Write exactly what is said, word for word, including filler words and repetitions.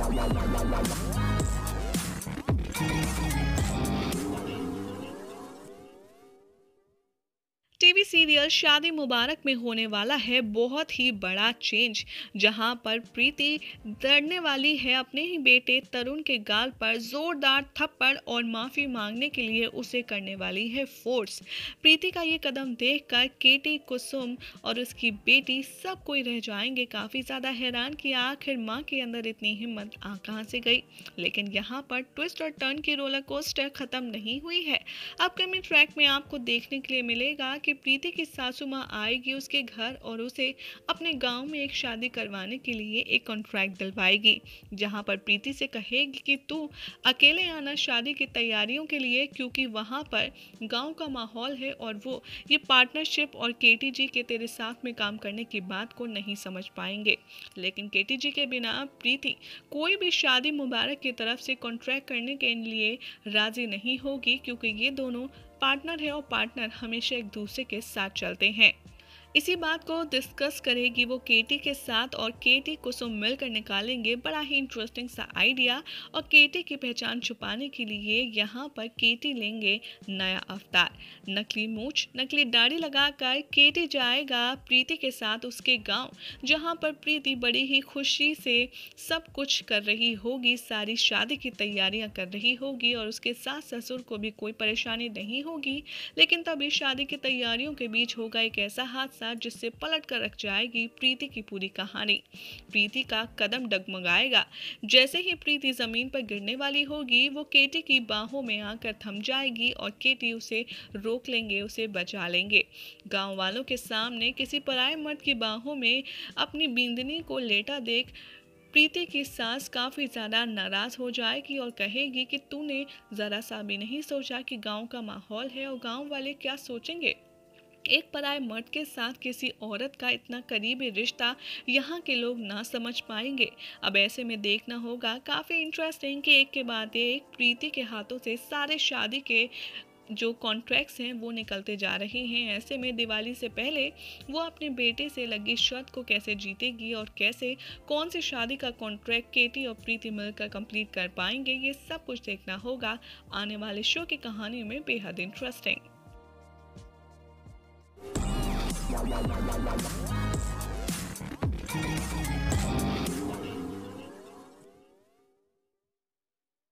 TV serial शादी मुबारक में होने वाला है बहुत ही बड़ा चेंज, जहां पर प्रीति दौड़ने वाली है अपने ही बेटे तरुण के गाल पर जोरदार थप्पड़ और माफी मांगने के लिए उसे करने वाली है फोर्स। प्रीति का ये कदम देखकर केटी, कुसुम और उसकी बेटी सब कोई रह जाएंगे काफी ज्यादा हैरान कि आखिर माँ के अंदर इतनी हिम्मत आ कहां से गई। लेकिन यहाँ पर ट्विस्ट और टर्न की रोलर कोस्टर खत्म नहीं हुई है। अपकमिंग ट्रैक में आपको देखने के लिए मिलेगा कि प्रीति की सासू माँ आएगी उसके घर और उसे अपने गांव में एक शादी करवाने के लिए एक कॉन्ट्रैक्ट दिलवाएगी, जहां पर प्रीति से कहेगी कि तू अकेले आना शादी की तैयारियों के लिए, क्योंकि वहां पर गांव का माहौल है और वो ये पार्टनरशिप और केटी जी के तेरे साथ में काम करने की बात को नहीं समझ पाएंगे। लेकिन केटी जी के बिना प्रीति कोई भी शादी मुबारक की तरफ से कॉन्ट्रैक्ट करने के लिए राजी नहीं होगी, क्योंकि ये दोनों पार्टनर है और पार्टनर हमेशा एक दूसरे के साथ चलते हैं। इसी बात को डिस्कस करेगी वो केटी के साथ और केटी कुसुम मिलकर निकालेंगे बड़ा ही इंटरेस्टिंग सा आइडिया। और केटी की पहचान छुपाने के लिए यहाँ पर केटी लेंगे नया अवतार, नकली मूंछ, नकली दाढ़ी लगाकर केटी जाएगा प्रीति के साथ उसके गांव, जहाँ पर प्रीति बड़ी ही खुशी से सब कुछ कर रही होगी, सारी शादी की तैयारियां कर रही होगी और उसके सास ससुर को भी कोई परेशानी नहीं होगी। लेकिन तभी शादी की तैयारियों के बीच होगा एक ऐसा हादसा जिससे पलट कर रख जाएगी प्रीति की पूरी कहानी। प्रीति का कदम डगमगाएगा। जैसे ही प्रीति जमीन पर गिरने वाली होगी वो केटी की बाहों में आकर थम जाएगी और केटी उसे रोक लेंगे, उसे बचा लेंगे। गांव वालों के सामने किसी पराये मर्द की बाहों में अपनी बींदनी को लेटा देख प्रीति की सास काफी ज्यादा नाराज हो जाएगी और कहेगी कि तूने जरा सा भी नहीं सोचा कि गांव का माहौल है और गांव वाले क्या सोचेंगे। एक पराये मर्द के साथ किसी औरत का इतना करीबी रिश्ता यहाँ के लोग ना समझ पाएंगे। अब ऐसे में देखना होगा काफ़ी इंटरेस्टिंग कि एक के बाद एक प्रीति के हाथों से सारे शादी के जो कॉन्ट्रैक्ट्स हैं वो निकलते जा रहे हैं। ऐसे में दिवाली से पहले वो अपने बेटे से लगी शर्त को कैसे जीतेगी और कैसे कौन सी शादी का कॉन्ट्रैक्ट केटी और प्रीति मिलकर कंप्लीट कर पाएंगे, ये सब कुछ देखना होगा आने वाले शो की कहानी में बेहद interesting. Wow, wow, wow, wow, wow, wow.